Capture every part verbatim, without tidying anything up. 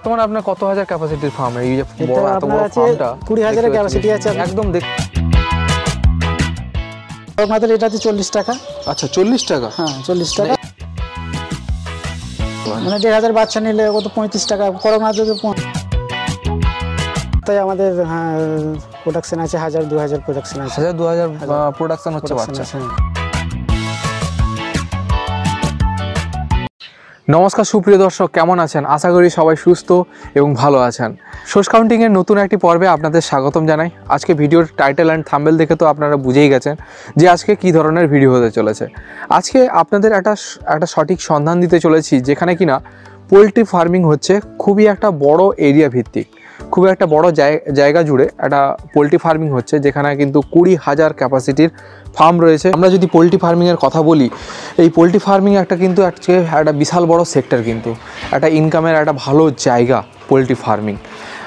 বর্তমানে আপনার কত হাজার ক্যাপাসিটির ফার্ম? এই যে বড় এত বড় ফার্মটা কুড়ি হাজারের ক্যাপাসিটি আছে। একদম দেখ আমাদের এটাতে চল্লিশ টাকা। আচ্ছা চল্লিশ টাকা? হ্যাঁ চল্লিশ টাকা, মানে দেড় হাজার বাচ্চা নিলে কত পঁয়ত্রিশ টাকা। করোনা যদি তাই আমাদের হ্যাঁ প্রোডাকশন আছে হাজার দু হাজার প্রোডাকশন আছে। হাজার দু হাজার প্রোডাকশন হচ্ছে বাচ্চা। নমস্কার সুপ্রিয় দর্শক, কেমন আছেন? আশা করি সবাই সুস্থ এবং ভালো আছেন। সোর্স কাউন্টিংয়ের নতুন একটি পর্বে আপনাদের স্বাগতম জানাই। আজকে ভিডিওর টাইটেল অ্যান্ড থাম্বনেল দেখে তো আপনারা বুঝেই গেছেন যে আজকে কী ধরনের ভিডিও হতে চলেছে। আজকে আপনাদের একটা একটা সঠিক সন্ধান দিতে চলেছি যেখানে কিনা পোলট্রি ফার্মিং হচ্ছে খুবই একটা বড় এরিয়া ভিত্তিক, খুবই একটা বড় জায়গা জুড়ে একটা পোলট্রি ফার্মিং হচ্ছে, যেখানে কিন্তু কুড়ি হাজার ক্যাপাসিটির ফার্ম রয়েছে। আমরা যদি পোলট্রি ফার্মিংয়ের কথা বলি, এই পোলট্রি ফার্মিং একটা কিন্তু আজকে একটা বিশাল বড় সেক্টর, কিন্তু একটা ইনকামের একটা ভালো জায়গা পোলট্রি ফার্মিং।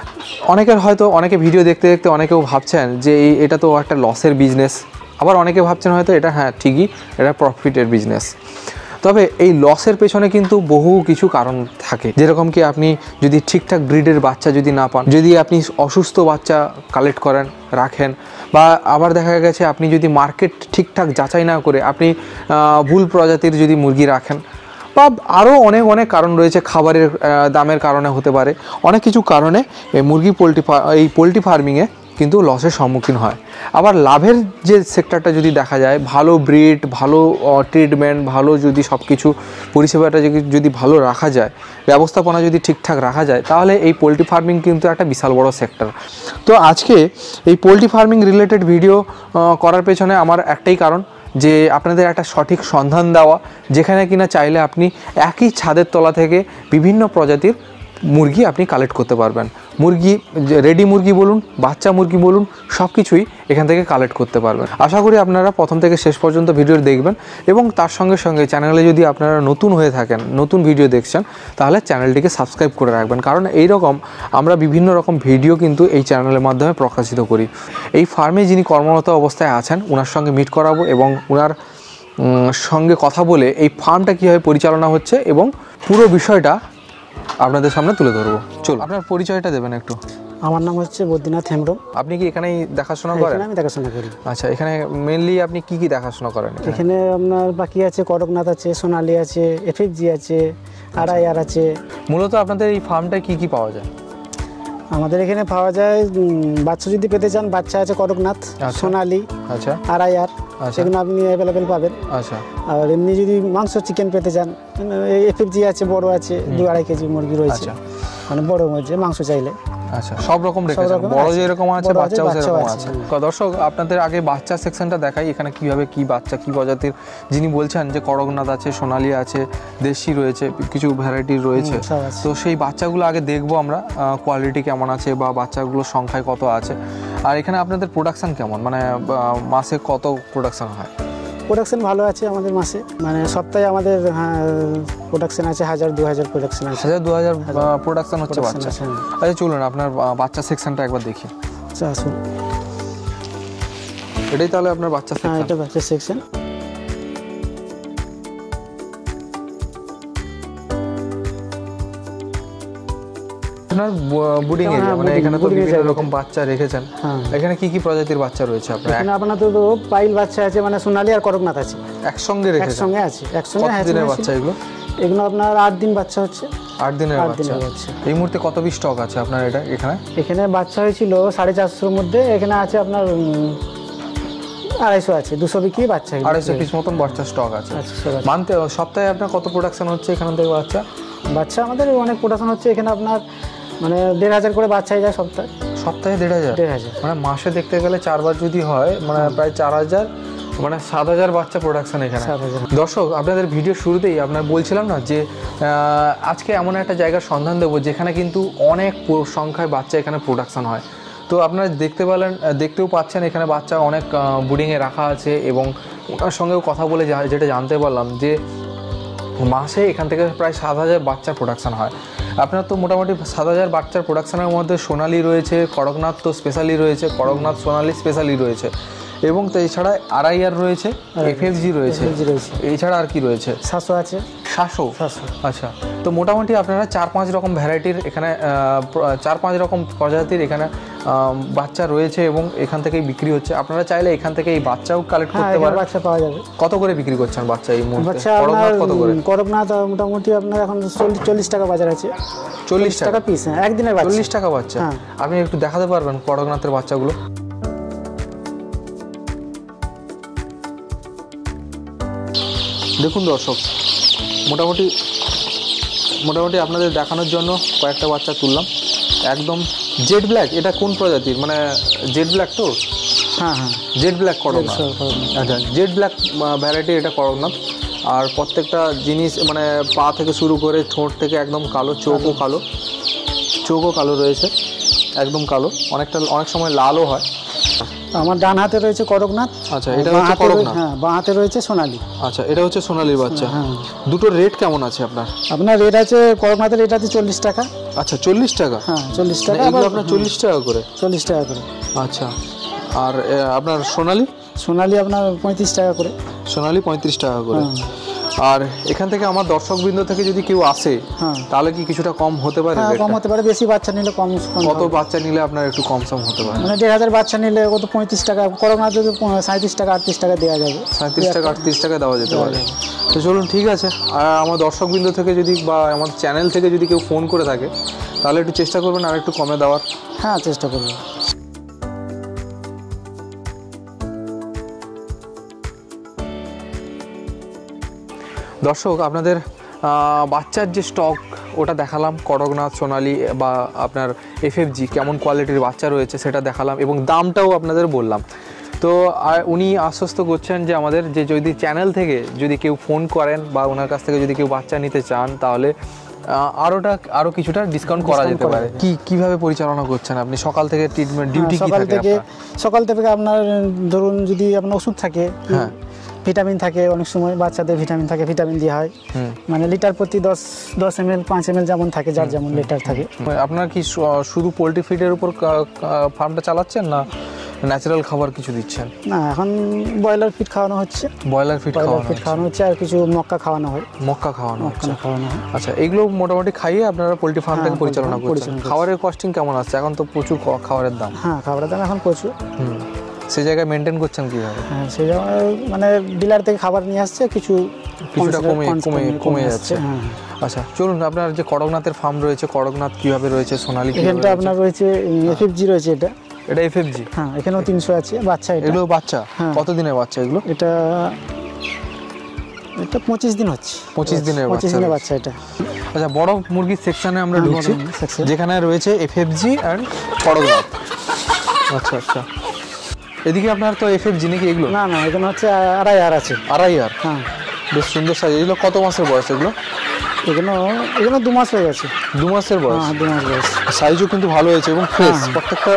অনেকের হয়তো অনেকে ভিডিও দেখতে দেখতে অনেকেও ভাবছেন যে এই এটা তো একটা লসের বিজনেস, আবার অনেকে ভাবছেন হয়তো এটা হ্যাঁ ঠিকই এটা প্রফিটের বিজনেস। তবে এই লসের পেছনে কিন্তু বহু কিছু কারণ থাকে, যেরকম কি আপনি যদি ঠিকঠাক ব্রিডের বাচ্চা যদি না পান, যদি আপনি অসুস্থ বাচ্চা কালেক্ট করেন রাখেন, বা আবার দেখা গেছে আপনি যদি মার্কেট ঠিকঠাক যাচাই না করে আপনি ভুল প্রজাতির যদি মুরগি রাখেন, বা আরও অনেক অনেক কারণ রয়েছে, খাবারের দামের কারণে হতে পারে, অনেক কিছু কারণে এই মুরগি পোলট্রি এই পোলট্রি ফার্মিংয়ে কিন্তু লসের সম্মুখীন হয়। আবার লাভের যে সেক্টরটা যদি দেখা যায়, ভালো ব্রিড, ভালো ট্রিটমেন্ট, ভালো যদি সব কিছু পরিষেবাটা যদি ভালো রাখা যায়, ব্যবস্থাপনা যদি ঠিকঠাক রাখা যায়, তাহলে এই পোলট্রি ফার্মিং কিন্তু একটা বিশাল বড় সেক্টর। তো আজকে এই পোলট্রি ফার্মিং রিলেটেড ভিডিও করার পেছনে আমার একটাই কারণ, যে আপনাদের একটা সঠিক সন্ধান দেওয়া, যেখানে কিনা চাইলে আপনি একই ছাদের তলা থেকে বিভিন্ন প্রজাতির মুরগি আপনি কালেক্ট করতে পারবেন। মুরগি রেডি মুরগি বলুন, বাচ্চা মুরগি বলুন, সব কিছুই এখান থেকে কালেক্ট করতে পারবেন। আশা করি আপনারা প্রথম থেকে শেষ পর্যন্ত ভিডিও দেখবেন, এবং তার সঙ্গে সঙ্গে চ্যানেলে যদি আপনারা নতুন হয়ে থাকেন, নতুন ভিডিও দেখছেন, তাহলে চ্যানেলটিকে সাবস্ক্রাইব করে রাখবেন, কারণ এই রকম আমরা বিভিন্ন রকম ভিডিও কিন্তু এই চ্যানেলের মাধ্যমে প্রকাশিত করি। এই ফার্মে যিনি কর্মরত অবস্থায় আছেন, ওনার সঙ্গে মিট করাবো এবং ওনার সঙ্গে কথা বলে এই ফার্মটা কীভাবে পরিচালনা হচ্ছে এবং পুরো বিষয়টা আপনাদের সামনে তুলে ধরবো। চলো, আপনার পরিচয়টা দেবেন একটু। আমার নাম হচ্ছে বদ্রীনাথ হেমব্রম। আপনি কি এখানেই দেখাশোনা করেন? আমি দেখাশোনা করি। আচ্ছা, এখানে মেইনলি আপনি কি কি দেখাশোনা করেন? এখানে আপনার বাকি আছে, করকনাথ আছে, সোনালি আছে, এফএফজি আছে, আরআইআর আছে। মূলত আপনাদের এই ফার্মটায় কি কি পাওয়া যায়? আমাদের এখানে পাওয়া যায় বাচ্চা যদি পেতে চান, বাচ্চা আছে করকনাথ, সোনালি, আচ্ছা, আরআইআর, সেগুলো আপনি অ্যাভেলেবেল পাবেন। আচ্ছা, আর এমনি যদি মাংস চিকেন পেতে চান, এফএফজি আছে, বড় আছে, দু আড়াই কেজি মুরগি রয়েছে, মানে বড় মধ্যে মাংস চাইলে। আচ্ছা, সব রকম রেখেছেন, বড় যেরকম আছে বাচ্চাও সেরকম আছে। দর্শক, আপনাদের আগে বাচ্চা সেকশনটা দেখাই, এখানে কিভাবে কি বাচ্চা কি প্রজাতির, যিনি বলছেন যে করকনাথ আছে, সোনালি আছে, দেশি রয়েছে, কিছু ভ্যারাইটির রয়েছে, তো সেই বাচ্চাগুলো আগে দেখবো আমরা, কোয়ালিটি কেমন আছে বা বাচ্চাগুলোর সংখ্যায় কত আছে। আর এখানে আপনাদের প্রোডাকশন কেমন, মানে মাসে কত প্রোডাকশন হয়? প্রোডাকশন ভালো আছে আমাদের মাসে, মানে সপ্তাহে আমাদের প্রোডাকশন আছে হাজার দু হাজার প্রোডাকশন আছে। হাজার দু হাজার প্রোডাকশন হচ্ছে বাচ্চা। আচ্ছা চলুন আপনার বাচ্চা সেকশনটা একবার দেখি। আচ্ছা আসুন, এটাই তাহলে আপনার বাচ্চা সেকশন? হ্যাঁ, এটা বাচ্চা সেকশন। আপনার বুডিং এরিয়া, মানে এখানে তো বিভিন্ন রকম বাচ্চা রেখেছেন। এখানে কি কি প্রজাতির বাচ্চা রয়েছে আপনার? এখানে আপনার তো পাইল বাচ্চা আছে, মানে সোনালি আর করকনাথ আছে একসঙ্গে রেখেছেন। একসঙ্গে আছে, একসঙ্গে। কত দিনের বাচ্চা এগুলো? এগুলো আপনার আট দিন বাচ্চা হচ্ছে। আট দিনের বাচ্চা। এই মুহূর্তে কত পিস স্টক আছে আপনার এটা এখানে? এখানে বাচ্চা হয়েছিল সাড়ে চারশোর মধ্যে, এখানে আছে আপনার আড়াইশো আছে, দুশো বিক্রি বাচ্চা, আড়াইশো পিস মতন বাচ্চা স্টক আছে। মানতে সপ্তাহে আপনার কত প্রোডাকশন হচ্ছে এখান থেকে বাচ্চা? বাচ্চা আমাদের অনেক প্রোডাকশন হচ্ছে এখানে, আপনার মানে দেড় হাজার করে বাচ্চাই যায় সপ্তাহে। সপ্তাহে দেড় হাজার? দেড় হাজার মানে মাসে দেখতে গেলে চারবার যদি হয়, মানে প্রায় চার হাজার, মানে সাত হাজার বাচ্চা প্রোডাকশন এখানে। দর্শক, আপনাদের ভিডিও শুরুতেই আপনার বলছিলাম না যে আজকে এমন একটা জায়গার সন্ধান দেবো যেখানে কিন্তু অনেক সংখ্যায় বাচ্চা এখানে প্রোডাকশন হয়। তো আপনারা দেখতে পেলেন, দেখতেও পাচ্ছেন এখানে বাচ্চা অনেক বুডিংয়ে রাখা আছে, এবং ওনার সঙ্গেও কথা বলে যেটা জানতে পারলাম যে মাসে এখান থেকে প্রায় সাত হাজার বাচ্চার প্রোডাকশান হয়। আপনার তো মোটামুটি সাত হাজার বাচ্চার প্রোডাকশানের মধ্যে সোনালি রয়েছে, করকনাথ তো স্পেশালি রয়েছে, করকনাথ সোনালি স্পেশালি রয়েছে, এবং তো এছাড়া আরআইআর রয়েছে, এফএফজি রয়েছে, এছাড়া আর কি রয়েছে? সাতশো আছে। সাতশো? আচ্ছা, তো মোটামুটি আপনারা চার পাঁচ রকম ভ্যারাইটির এখানে চার পাঁচ রকম প্রজাতির এখানে বাচ্চা রয়েছে এবং এখান থেকেই বিক্রি হচ্ছে। আপনারা চাইলে এখান থেকে এই বাচ্চাও কালেক্ট করতে পারেন। বাচ্চা পাওয়া যাবে। কত করে বিক্রি করছেন বাচ্চা এই মুহূর্তে? বাচ্চা আপনার কত করে? করকনাথ মোটামুটি আপনার এখন চল্লিশ টাকা বাজার আছে। চল্লিশ টাকা পিস? হ্যাঁ, একদিনের বাচ্চা। চল্লিশ টাকা বাচ্চা? আপনি একটু দেখাতে পারবেন করকনাথের বাচ্চাগুলো? দেখুন দর্শক, মোটামুটি মোটামুটি আপনাদের দেখানোর জন্য কয়েকটা বাচ্চা তুললাম। একদম জেড ব্ল্যাক, এটা কোন প্রজাতির? মানে জেড ব্ল্যাক তো? হ্যাঁ হ্যাঁ, জেড ব্ল্যাক করকনাথ। আচ্ছা, জেড ব্ল্যাক ভ্যারাইটি এটা করকনাথ। আর প্রত্যেকটা জিনিস মানে পা থেকে শুরু করে ঠোঁট থেকে একদম কালো, চোখও কালো, চোখও কালো রয়েছে, একদম কালো, অনেকটা অনেক সময় লালও হয়। আমার ডান হাতে রয়েছে করকনাথ। আচ্ছা, এটা হচ্ছে করকনাথ। হ্যাঁ, বাঁ হাতে রয়েছে সোনালী। আচ্ছা, এটা হচ্ছে সোনালীর বাচ্চা। হ্যাঁ, দুটোর রেট কেমন আছে আপনার? আপনার রেট আছে করকনাথের রেট আছে চল্লিশ টাকা। আচ্ছা, চল্লিশ টাকা? হ্যাঁ, চল্লিশ টাকা। এগুলো আপনার চল্লিশ টাকা করে? চল্লিশ টাকা করে। আচ্ছা, আর আপনার সোনালী? সোনালী আপনার পঁয়ত্রিশ টাকা করে। সোনালী পঁয়ত্রিশ টাকা করে। আর এখান থেকে আমার দর্শকবৃন্দ থেকে যদি কেউ আসে তাহলে কি কিছুটা কম হতে পারে? কম হতে পারে, বেশি বাচ্চা নিলে কম। কত বাচ্চা নিলে আপনার একটু কম সম হতে পারে? মানে দেড় হাজার বাচ্চা নিলে কত পঁয়ত্রিশ টাকা, করকনাথ যদি সাঁত্রিশ টাকা আটত্রিশ টাকা দেওয়া যাবে। সাঁত্রিশ টাকা আটত্রিশ টাকা দেওয়া যেতে পারে। তো চলুন, ঠিক আছে। আর আমার দর্শকবৃন্দ থেকে যদি বা আমার চ্যানেল থেকে যদি কেউ ফোন করে থাকে তাহলে একটু চেষ্টা করবেন আর একটু কমে দেওয়ার। হ্যাঁ, চেষ্টা করবেন। দর্শক, আপনাদের বাচ্চার যে স্টক ওটা দেখালাম, করকনাথ, সোনালী বা আপনার এফএফজি কেমন কোয়ালিটির বাচ্চা রয়েছে সেটা দেখালাম এবং দামটাও আপনাদের বললাম। তো উনি আশ্বস্ত করছেন যে আমাদের যে যদি চ্যানেল থেকে যদি কেউ ফোন করেন বা ওনার কাছ থেকে যদি কেউ বাচ্চা নিতে চান তাহলে আরোটা আরও কিছুটা ডিসকাউন্ট করা যেতে পারে। কি কিভাবে পরিচালনা করছেন আপনি? সকাল থেকে ট্রিটমেন্ট ডিউটি কি সকাল থেকে সকাল থেকে আপনার ধরুন যদি আপনার ওষুধ থাকে, হ্যাঁ, ভিটামিন থাকে, অনেক সময় বাচ্চাদের ভিটামিন থাকে, ভিটামিন দেওয়া হয়। মানে লিটার প্রতি দশ দশ এম এল পাঁচ এম এল যেমন থাকে, যার যেমন লিটার থাকে। আপনার কি শুধু পোলট্রি ফিডের উপর ফার্মটা চালাচ্ছেন না ন্যাচারাল খাবার কিছু দিচ্ছেন? না, এখন ব্রয়লার ফিড খাওয়ানো হচ্ছে। ব্রয়লার ফিড ফিড খাওয়ানো হচ্ছে আর কিছু মক্কা খাওয়ানো হয়। মক্কা খাওয়ানো হচ্ছে। খাওয়ানো হয়। আচ্ছা, এগুলো মোটামুটি খাইয়ে আপনারা পোলট্রি ফার্মটাকে পরিচালনা করছেন। খাবারের কস্টিং কেমন আসছে? এখন তো প্রচুর খাবারের দাম। হ্যাঁ, খাবারের দাম এখন প্রচুর। হুম, সেই জায়গায় মেনটেন করছেন কীভাবে? হ্যাঁ, সেই জায়গায় মানে ডিলার থেকে খাবার নিয়ে আসছে, কিছু কিছুটা কমে কমে কমে যাচ্ছে। আচ্ছা, চলুন, আপনার যে করকনাথের ফার্ম রয়েছে, করকনাথ কীভাবে রয়েছে, সোনালী এখানটা আপনার রয়েছে, এফএফজি রয়েছে। এটা এটা এফএফজি? হ্যাঁ, এখানেও তিনশো আছে বাচ্চা। এগুলো বাচ্চা কত দিনের বাচ্চা এগুলো? এটা এটা পঁচিশ দিন হচ্ছে। পঁচিশ দিনের পঁচিশ দিনের বাচ্চা এটা। আচ্ছা, বড় মুরগির সেকশনে আমরা ঢুকছি, যেখানে রয়েছে এফএফজি অ্যান্ড করকনাথ। আচ্ছা আচ্ছা, এদিকে আপনার তো এফএফজি নাকি এগুলো? না না, এখানে হচ্ছে আড়াইআর আছে। আড়াইআর? হ্যাঁ, বেশ সুন্দর সাইজ। এগুলো কত মাসের বয়স এগুলো? এগুলো এগুলো দু মাস হয়ে গেছে। দু মাসের বয়স? হ্যাঁ, দু মাস বয়স। সাইজও কিন্তু ভালো হয়েছে এবং ফ্রেশ প্রত্যেকটা,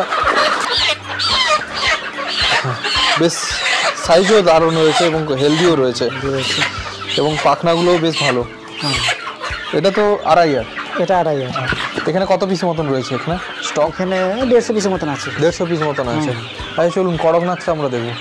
বেশ সাইজও দারুণ হয়েছে এবং হেলদিও রয়েছে এবং পাখনাগুলোও বেশ ভালো। হ্যাঁ, এটা তো আড়াইআর? এটা আড়াইআর। এখানে কত পিস মতন রয়েছে এখানে স্টক? এখানে দেড়শো পিসের মতন আছে। দেড়শো পিস মতন আছে। আচ্ছা, চলুন করকনাথটা আমরা দেখবো।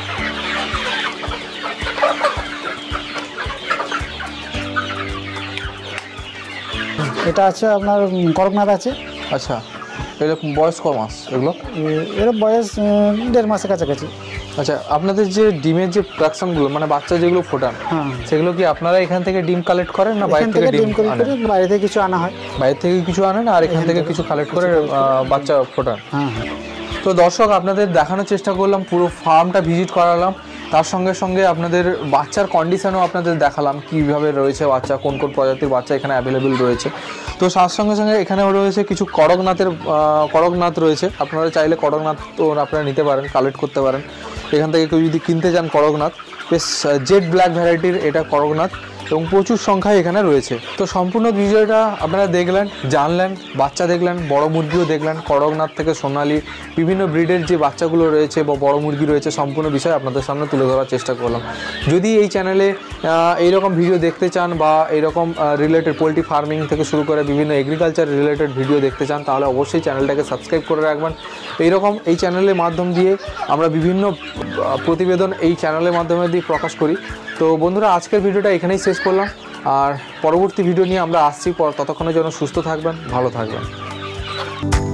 এটা আছে আপনার করকনাথ আছে। আচ্ছা, এরকম বয়স ক মাস এগুলো? এর বয়স দেড় মাসের কাছাকাছি। আচ্ছা, আপনাদের যে ডিমের যে প্রোডাকশনগুলো মানে বাচ্চা যেগুলো ফোটান, সেগুলো কি আপনারা এখান থেকে ডিম কালেক্ট করেন না বাইরে থেকে ডিম আনেন? বাইরে থেকে কিছু আনা হয়। বাইরে থেকে কিছু আনেন আর এখান থেকে কিছু কালেক্ট করে বাচ্চা ফোটান? হ্যাঁ হ্যাঁ। তো দর্শক, আপনাদের দেখানোর চেষ্টা করলাম, পুরো ফার্মটা ভিজিট করালাম, তার সঙ্গে সঙ্গে আপনাদের বাচ্চার কন্ডিশনও আপনাদের দেখালাম কীভাবে রয়েছে বাচ্চা, কোন কোন প্রজাতির বাচ্চা এখানে অ্যাভেলেবেল রয়েছে। তো তার সঙ্গে সঙ্গে এখানেও রয়েছে কিছু করকনাথের করকনাথ রয়েছে। আপনারা চাইলে করকনাথ তো আপনারা নিতে পারেন, কালেক্ট করতে পারেন। এখান থেকে কেউ যদি কিনতে চান করকনাথ, বেশ জেড ব্ল্যাক ভ্যারাইটির এটা করকনাথ, এবং প্রচুর সংখ্যায় এখানে রয়েছে। তো সম্পূর্ণ ভিডিওটা আপনারা দেখলেন, জানলেন, বাচ্চা দেখলেন, বড় মুরগিও দেখলেন, করকনাথ থেকে সোনালি বিভিন্ন ব্রিডের যে বাচ্চাগুলো রয়েছে বা বড় মুরগি রয়েছে সম্পূর্ণ বিষয় আপনাদের সামনে তুলে ধরার চেষ্টা করলাম। যদি এই চ্যানেলে এইরকম ভিডিও দেখতে চান বা এইরকম রিলেটেড পোলট্রি ফার্মিং থেকে শুরু করে বিভিন্ন এগ্রিকালচার রিলেটেড ভিডিও দেখতে চান তাহলে অবশ্যই চ্যানেলটাকে সাবস্ক্রাইব করে রাখবেন। এইরকম এই চ্যানেলের মাধ্যম দিয়ে আমরা বিভিন্ন প্রতিবেদন এই চ্যানেলের মাধ্যমে দিয়ে প্রকাশ করি। তো বন্ধুরা আজকের ভিডিওটা এখানেই শেষ করলাম, আর পরবর্তী ভিডিও নিয়ে আমরা আসছি। ততক্ষণের জন্য সুস্থ থাকবেন, ভালো থাকবেন।